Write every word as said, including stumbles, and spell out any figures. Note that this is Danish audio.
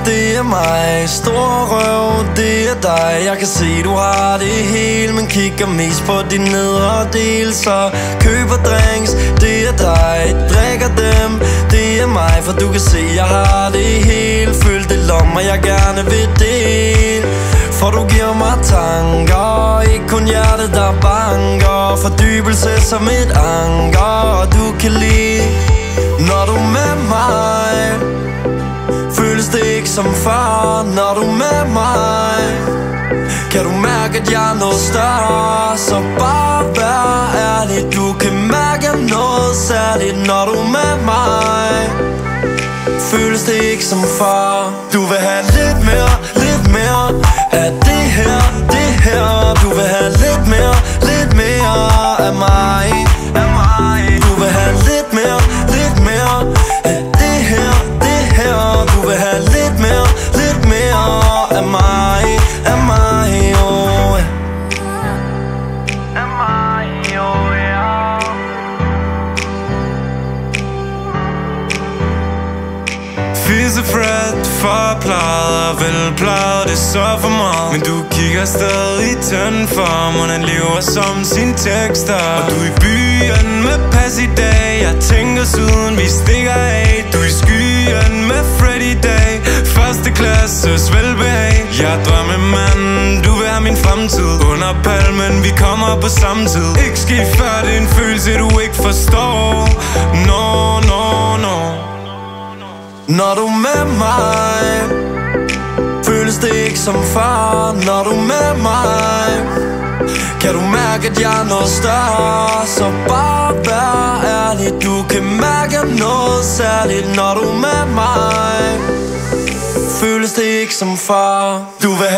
det er mig. Stor røv, det er dig. Jeg kan se, du har det hele, men kigger mest på din nedre del. Så køber drinks, det er dig. Drikker dem, det er mig. For du kan se, jeg har det hele. Føl det lommer, jeg gerne vil dele. For du giver mig tanker, ikke kun hjertet der banker. Fordybelse som et anker, du kan lide, når du er med mig. Føles det ikke som før, når du er med mig. Kan du mærke, at jeg er noget større? Så bare vær ærlig. Du kan mærke, at noget særligt, når du er med mig. Føles det ikke som før. Du vil have lidt mere, lidt mere af det her, det her. Du vil have lidt mere, lidt mere af mig, af mig. Du vil have lidt mere, lidt mere af det her, det her. Du vil have lidt mere, lidt mere af mig, af mig, oh. Af mig, oh, yeah. Fissefred, forplejet og velplejet, det er så for meget. Men du kigger stadig tynd for mig, han lever som sin tekster. Og du er i byen med pas i dag, jeg tænker siden vi stikker af. Du er i skyen med Freddy Day, første klasses velbehag. Jeg er drømmemanden, du vil have min fremtid. Under palmen, vi kommer på samme tid. Ikke skidt før, det er en følelse du ikke forstår. No, no, no. Når du er med mig, føles det ikke som før. Når du er med mig, kan du mærke, at jeg er noget større. Så bare vær ærlig. Du kan mærke noget særligt, når du er med mig. Føles det ikke som før. Du vil